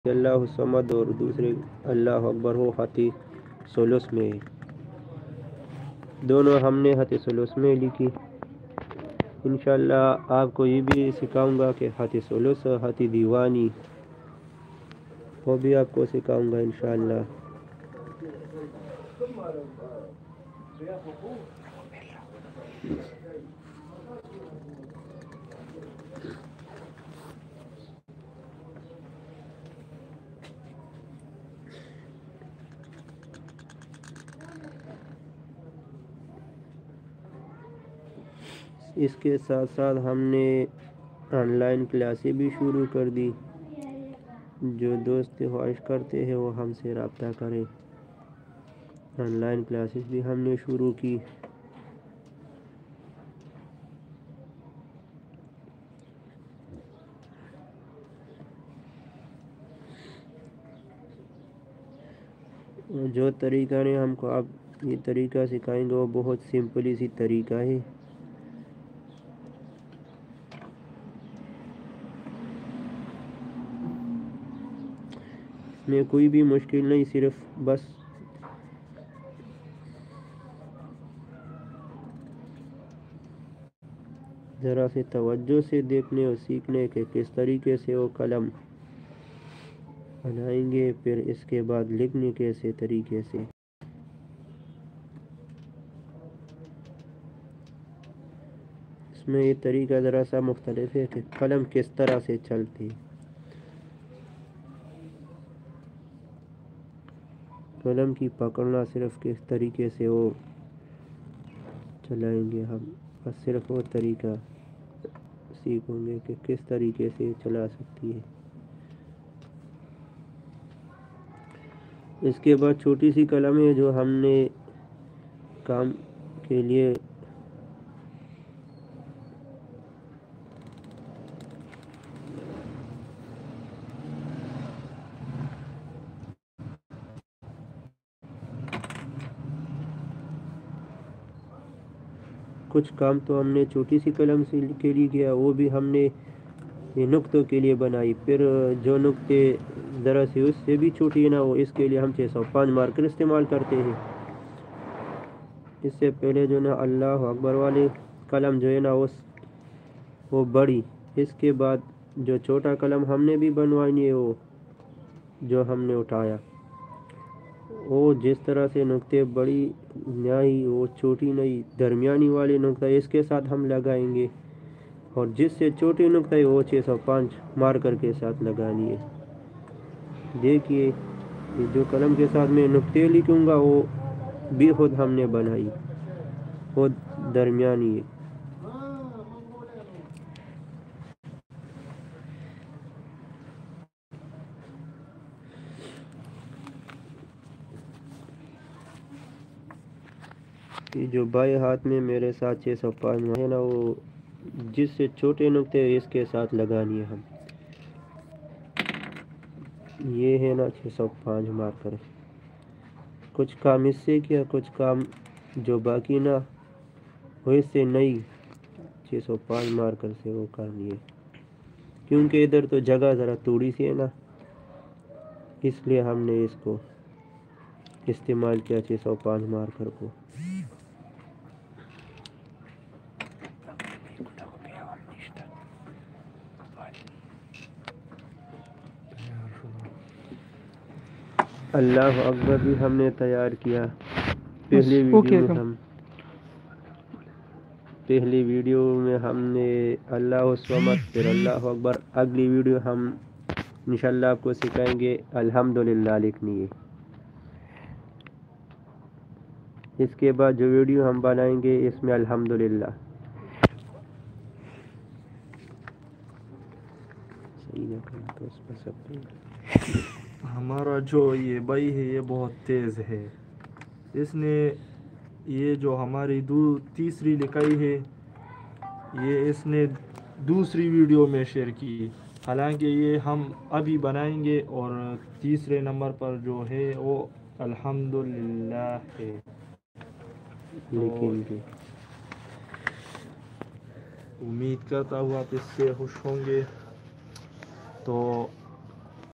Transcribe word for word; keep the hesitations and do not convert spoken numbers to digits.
اللہ الصمد اور دوسرے اللہ اکبر ہو خطی ثلث میں. دونوں ہم نے خط ثلث میں لکھی. انشاءاللہ آپ کو یہ بھی سکھاؤں گا کہ خط ثلث خط دیوانی وہ بھی آپ کو سکھاؤں گا انشاءاللہ. اس کے ساتھ ساتھ ہم نے آن لائن کلاسیں بھی شروع کر دی. جو دوست خواہش کرتے ہیں وہ ہم سے رابطہ کریں. آن لائن کلاسز بھی ہم نے شروع کی. جو طریقہ نے ہم کو آپ یہ طریقہ سکھائیں گے وہ بہت سمپل سی طریقہ ہے. اس میں کوئی بھی مشکل نہیں، صرف بس ذرا سے توجہ سے دیکھنے اور سیکھنے کے کس طریقے سے وہ قلم بنائیں گے، پھر اس کے بعد لکھنے کیسے طریقے سے. اس میں یہ طریقہ ذرا سا مختلف ہے کہ قلم کس طرح سے چلتی. قلم کی پکڑنا صرف کس طریقے سے وہ چلائیں گے ہم، بس صرف وہ طریقہ سیکھیں گے کہ کس طریقے سے چلا سکتی ہے. اس کے بعد چھوٹی سی قلم ہے جو ہم نے کام کے لیے کچھ کام تو ہم نے چھوٹی سی قلم سے کے لیے کیا، وہ بھی ہم نے یہ نقطوں کے لیے بنائی. پھر جو نقطے ذرا سے اس سے بھی چھوٹی ہے نا، وہ اس کے لیے ہم چھ سو پانچ مارکر استعمال کرتے ہیں. اس سے پہلے جو نا اللہ اکبر والی قلم جو ہے نا اس وہ بڑی. اس کے بعد جو چھوٹا قلم ہم نے بھی بنوانی ہے وہ جو ہم نے اٹھایا وہ جس طرح سے نقطے بڑی نہیں وہ چھوٹی نہیں درمیانی والی نقطہ اس کے ساتھ ہم لگائیں گے، اور جس سے چھوٹی نقطہ ہے وہ چھ سو پانچ مارکر کے ساتھ لگانی ہے. دیکھیے یہ جو قلم کے ساتھ میں نقطے لکھوں گا وہ بھی خود ہم نے بنائی، خود درمیانی ہے. یہ جو بائیں ہاتھ میں میرے ساتھ چھ سو پانچ ہے نا وہ جس سے چھوٹے نقطے اس کے ساتھ لگانی ہے ہم. یہ ہے نا چھ سو پانچ مارکر. کچھ کام اس سے کیا، کچھ کام جو باقی نہ وہ اس سے نہیں چھ سو پانچ مارکر سے وہ کرنی ہے، کیونکہ ادھر تو جگہ ذرا تھوڑی سی ہے نا، اس لیے ہم نے اس کو استعمال کیا چھ سو پانچ مارکر کو. اللہ اکبر بھی ہم نے تیار کیا. پہلی ویڈیو میں ہم پہلی ویڈیو میں ہم نے اللہ الصمد پھر اللہ اکبر. اگلی ویڈیو ہم انشاءاللہ آپ کو سکھائیں گے الحمدللہ لکھنی ہے. اس کے بعد جو ویڈیو ہم بنائیں گے اس میں الحمدللہ ہمارا جو یہ بھائی ہے یہ بہت تیز ہے. اس نے یہ جو ہماری دو تیسری لکھائی ہے یہ اس نے دوسری ویڈیو میں شیئر کی، حالانکہ یہ ہم ابھی بنائیں گے. اور تیسرے نمبر پر جو ہے وہ الحمدللہ ہے. تو لکھیں گے. امید کرتا ہوں آپ اس سے خوش ہوں گے. تو